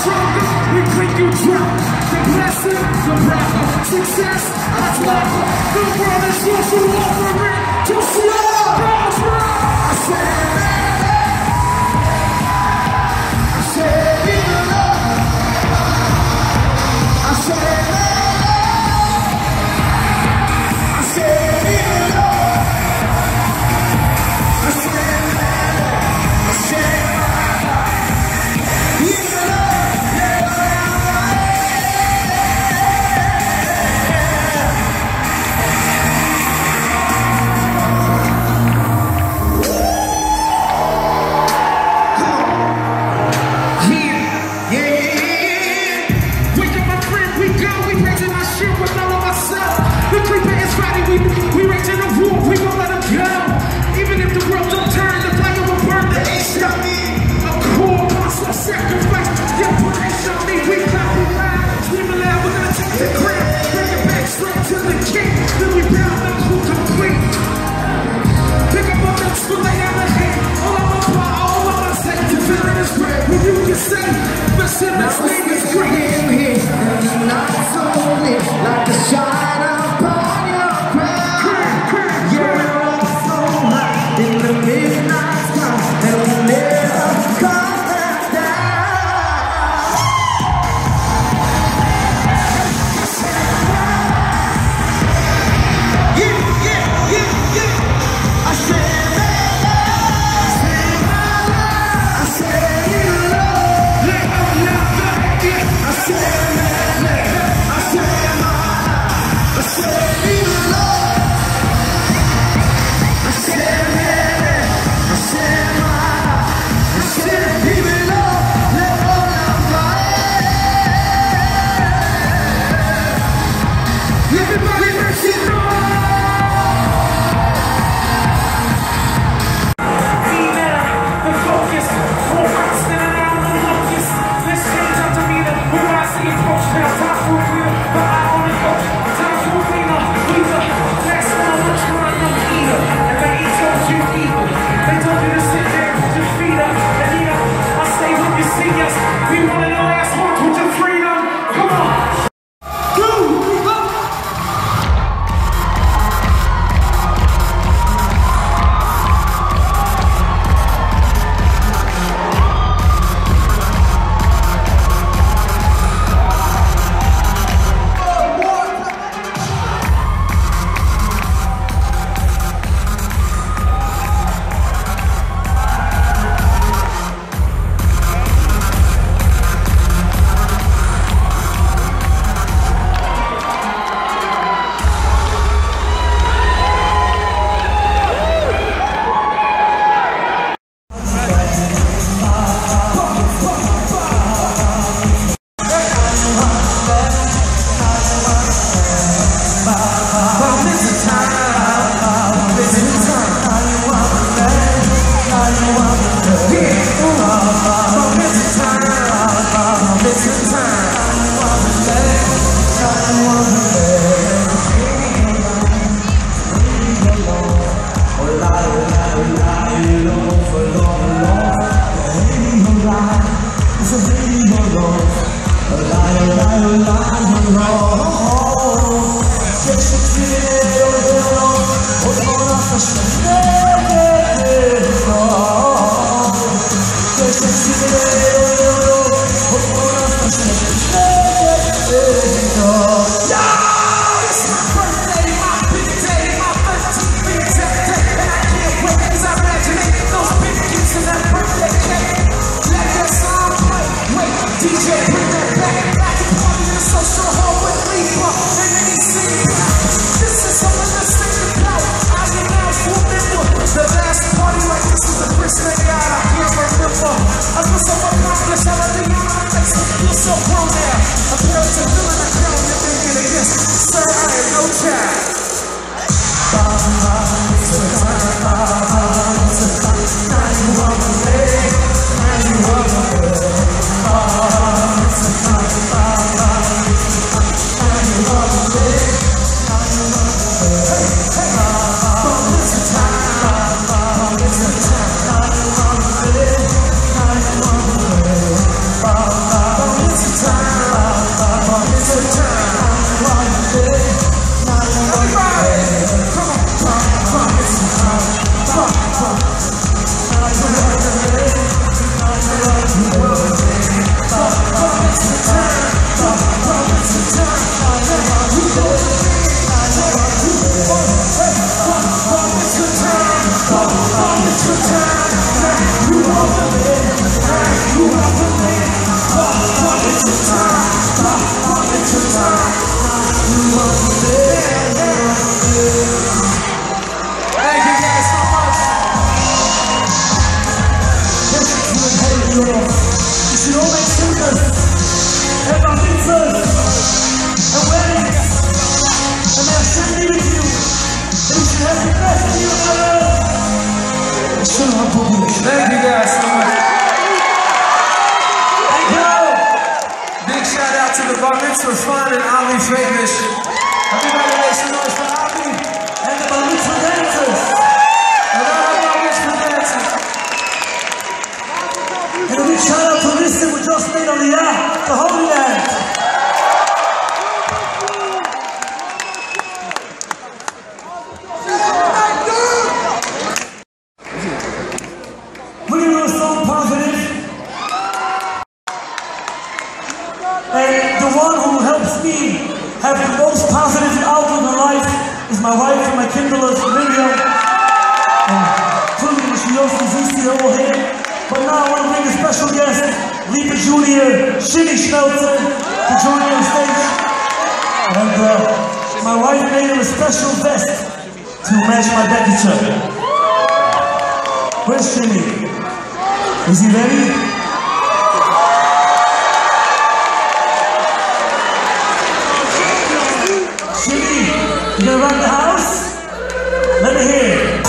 stronger, we click you drop. The blessing, the brother, success, that's love. The world is yours to offer it. Just love, I said, I said, be love. I said, I said, be love. I said, I said, be love. We raise in the room, we won't let them go. Even if the world don't turn, the fire will burn the ace on me. A cool monster sacrifice, your praise on me. We clap, we laugh, scream aloud, we're gonna take the crown. Bring it back straight to the king. Then we bound those who complete. Pick up a notes for lay down the hand. All of my say, to fill in his bread. When you can say, listen, this name is great. And the night's only like the shine upon your crown. You're also high in the midnight sky, and we'll never come back down. I said Europe. You should all make sneakers, and pizzas, and weddings, and they are sending with you. And you should have the best deal ever. Thank you guys so much. Thank you. Big shout out to the Bar Mitzvah Fund and Ali Famous. Everybody make some noise for Ali. And the Bar Mitzvah dancers. And all the Bar Mitzvah dancers. And a big shout out to Listen, we just made on the app, the Holy Land. We're going to do a song positive. And the one who helps me have the most positive outlook in life is my wife and my kindlers, Miriam. And clearly she also exists over here. But now I want to bring a special guest, Lipa Jr., Shimmy Schmelzer, to join me on stage. And my wife made him a special vest to match my Becky. Where's Shimmy? Is he ready? Shimmy, you gonna run the house? Let me hear it.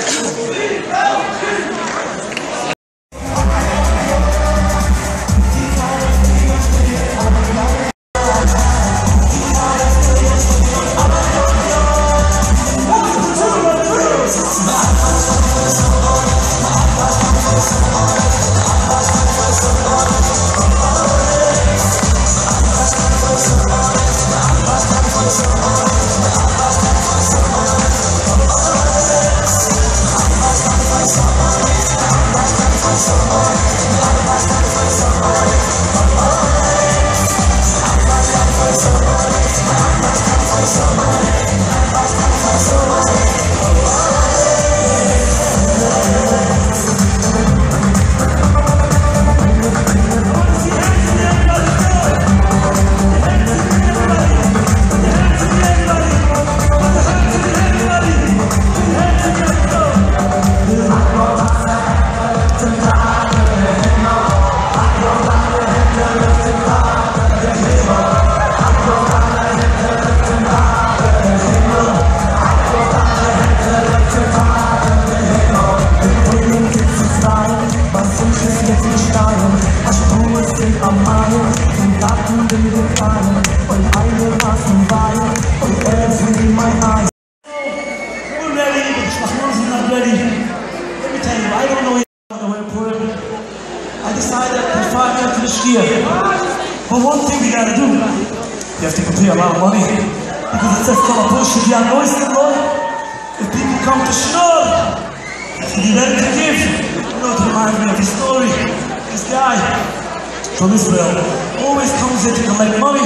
But one thing we gotta do, you have to prepare a lot of money. Because it's a full of bullshit, you know, if people come to Shnur, you ready to give. You know, to remind me of his story. This guy from Israel always comes in to collect money.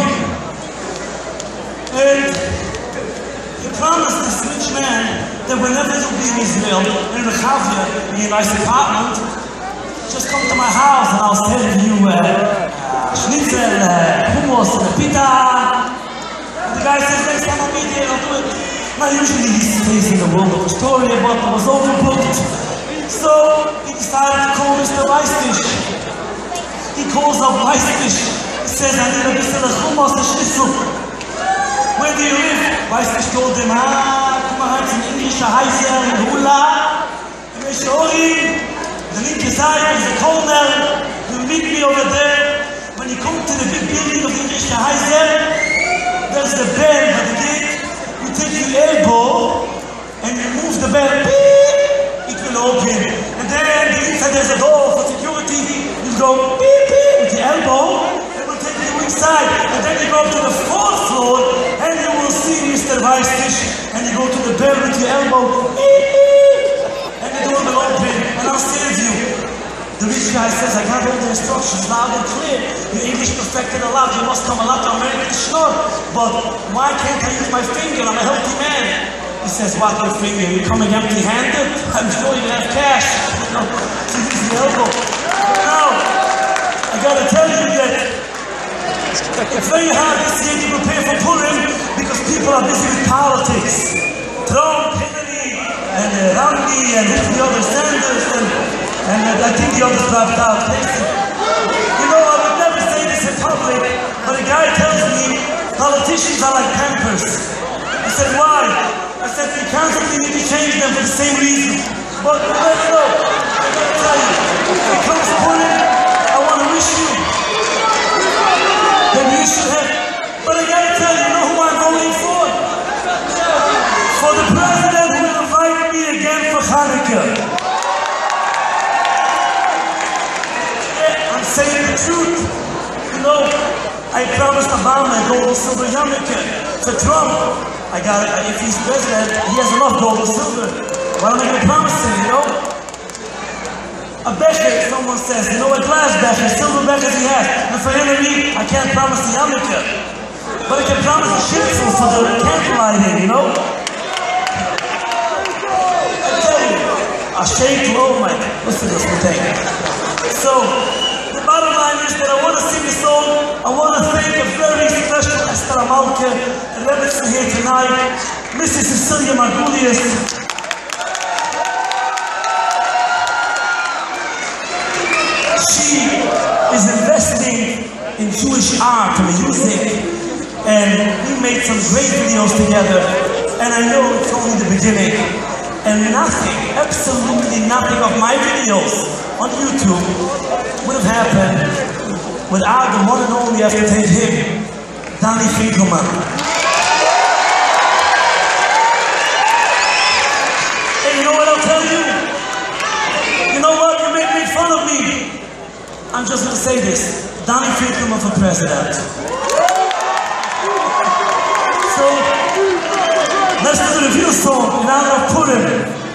And he promised this rich man that whenever you'll be in Israel, in Rechavia, in a nice apartment, just come to my house and I'll send you schnitzel, hummus, and a pita. And the guy says, next time I'll be there, I'll do it. Now usually he stays in the world of Astoria, but it was overbooked. So he decided to call Mr. Weißfisch. He calls up Weißfisch. He says, I need a bit of hummus and schnitzel. Where do you live? Weißfisch told him, come on, it's an English Heiser in Hula. And they say, the linke side is a corner. You meet me over there. When you come to the big building of English Heiser, there's the bell by the gate. You take your elbow and you move the bell. Beep, it will open. And then inside there's a door for security. You go beep, beep with the elbow. It will take you inside. And then you go to the fourth floor and you will see Mr. Weißfisch. And you go to the bell with your elbow. Beep, beep. And the door will open. And I'll save you. The rich guy says, I got all the instructions loud and clear. Your English perfected a lot. You must come a lot to America to Shnur. But why can't I use my finger? I'm a healthy man. He says, what your finger? You're coming empty-handed? I'm sure you have cash. You know, to use the elbow. Now, I gotta tell you that it's very hard this year to prepare for Purim because people are busy with politics. Trump, Hillary, and Romney, and the other Sanders, and I think the others dropped out. You know, I would never say this in public, but a guy tells me politicians are like Pampers. I said, why? I said, we constantly need to change them for the same reason. But you never know. I gotta tell you, if it comes to Purim, I want to wish you that you should have. But I gotta tell you, you know who I'm voting for? For the president who will invite me again for Hanukkah. Saying the truth. You know, I promised Obama a gold and silver yarmulke. For Trump, if he's president, he has enough gold and silver. What am I going to promise him, you know? A becher, someone says, you know, a glass becher, silver becher he has. And for Hillary, I can't promise the yarmulke. But I can promise a shitful for the candle lighting, you know? I tell you, I shake low, Mike. Listen to this thing. So, bottom line is that I want to sing a song. I want to thank a very special Esther Amalka, the Rebbetzin here tonight, Mrs. Cecilia Margulies. She is investing in Jewish art and music, and we made some great videos together, and I know it's only the beginning. And nothing, absolutely nothing of my videos on YouTube would have happened without the one and only, I have to thank him, Danny Finkelman. And you know what I'll tell you? You know what? You make fun of me. I'm just gonna say this. Danny Finkelman for president. So, let's do the review song in honor of Putin.